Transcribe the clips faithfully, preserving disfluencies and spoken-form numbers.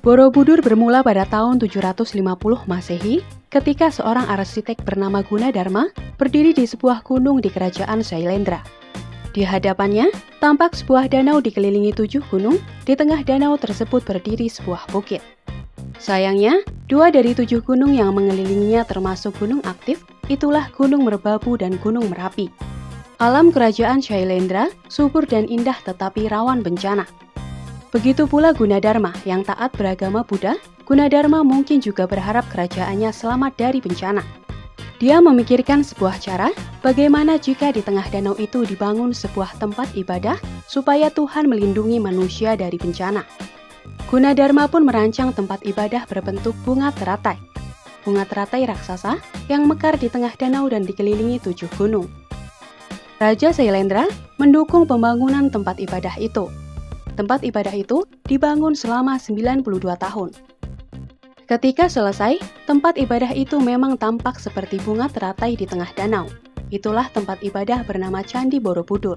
Borobudur bermula pada tahun tujuh ratus lima puluh Masehi ketika seorang arsitek bernama Gunadarma berdiri di sebuah gunung di kerajaan Sailendra. Di hadapannya, tampak sebuah danau dikelilingi tujuh gunung, di tengah danau tersebut berdiri sebuah bukit. Sayangnya, dua dari tujuh gunung yang mengelilinginya termasuk gunung aktif, itulah Gunung Merbabu dan Gunung Merapi. Alam kerajaan Sailendra subur dan indah tetapi rawan bencana. Begitu pula Gunadarma yang taat beragama Buddha, Gunadarma mungkin juga berharap kerajaannya selamat dari bencana. Dia memikirkan sebuah cara, bagaimana jika di tengah danau itu dibangun sebuah tempat ibadah supaya Tuhan melindungi manusia dari bencana. Gunadarma pun merancang tempat ibadah berbentuk bunga teratai. Bunga teratai raksasa yang mekar di tengah danau dan dikelilingi tujuh gunung. Raja Sailendra mendukung pembangunan tempat ibadah itu. Tempat ibadah itu dibangun selama sembilan puluh dua tahun. Ketika selesai, tempat ibadah itu memang tampak seperti bunga teratai di tengah danau. Itulah tempat ibadah bernama Candi Borobudur.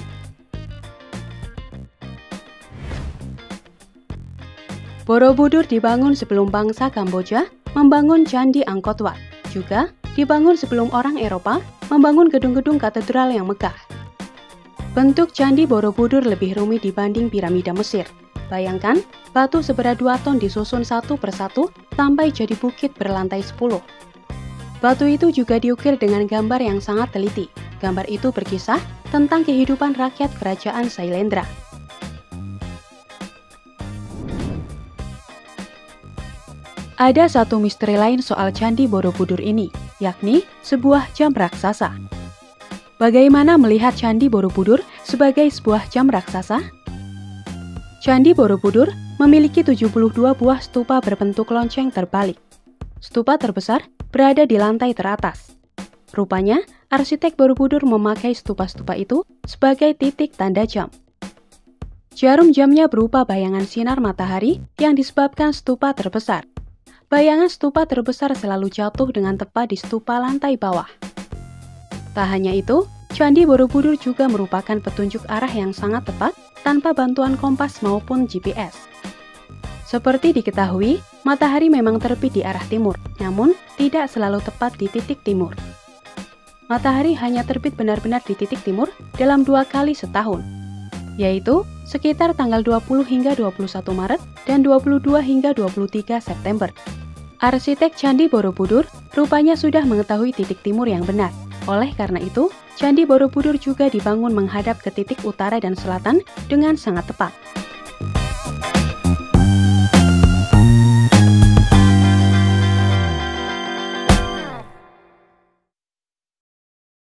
Borobudur dibangun sebelum bangsa Kamboja membangun Candi Angkor Wat. Juga dibangun sebelum orang Eropa membangun gedung-gedung katedral yang megah. Bentuk Candi Borobudur lebih rumit dibanding piramida Mesir. Bayangkan, batu seberat dua ton disusun satu persatu sampai jadi bukit berlantai sepuluh. Batu itu juga diukir dengan gambar yang sangat teliti. Gambar itu berkisah tentang kehidupan rakyat kerajaan Sailendra. Ada satu misteri lain soal Candi Borobudur ini, yakni sebuah jam raksasa. Bagaimana melihat Candi Borobudur sebagai sebuah jam raksasa? Candi Borobudur memiliki tujuh puluh dua buah stupa berbentuk lonceng terbalik. Stupa terbesar berada di lantai teratas. Rupanya, arsitek Borobudur memakai stupa-stupa itu sebagai titik tanda jam. Jarum jamnya berupa bayangan sinar matahari yang disebabkan stupa terbesar. Bayangan stupa terbesar selalu jatuh dengan tepat di stupa lantai bawah. Tak hanya itu, Candi Borobudur juga merupakan petunjuk arah yang sangat tepat tanpa bantuan kompas maupun G P S. Seperti diketahui, matahari memang terbit di arah timur, namun tidak selalu tepat di titik timur. Matahari hanya terbit benar-benar di titik timur dalam dua kali setahun, yaitu sekitar tanggal dua puluh hingga dua puluh satu Maret dan dua puluh dua hingga dua puluh tiga September. Arsitek Candi Borobudur rupanya sudah mengetahui titik timur yang benar. Oleh karena itu, Candi Borobudur juga dibangun menghadap ke titik utara dan selatan dengan sangat tepat.